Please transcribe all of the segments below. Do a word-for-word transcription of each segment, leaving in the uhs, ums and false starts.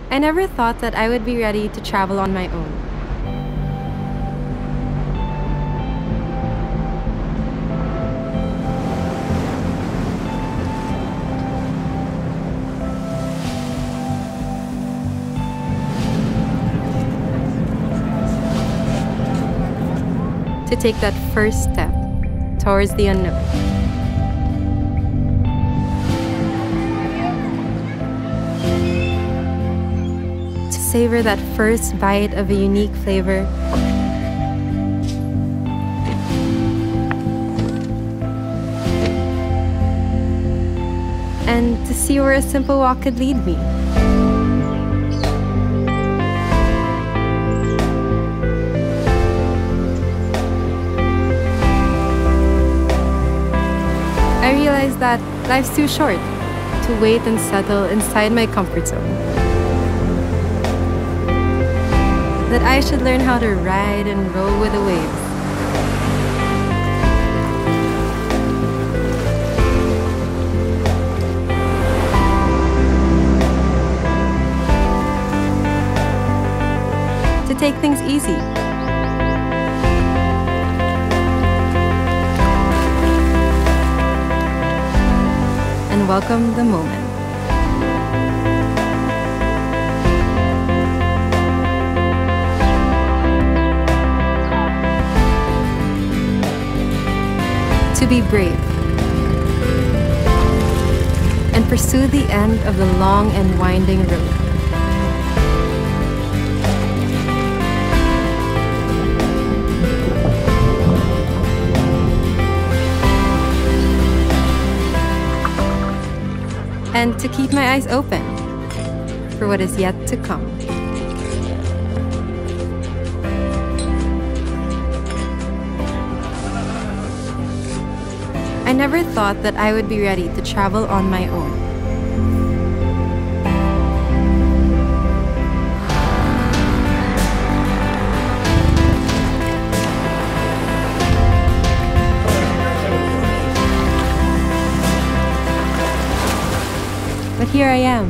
I never thought that I would be ready to travel on my own. To take that first step towards the unknown. To savor that first bite of a unique flavor. And to see where a simple walk could lead me. I realized that life's too short to wait and settle inside my comfort zone. That I should learn how to ride and roll with the waves. To take things easy. And welcome the moment. To be brave and pursue the end of the long and winding road. And to keep my eyes open for what is yet to come. I never thought that I would be ready to travel on my own. But here I am,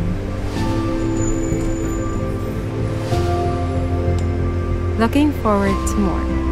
looking forward to more.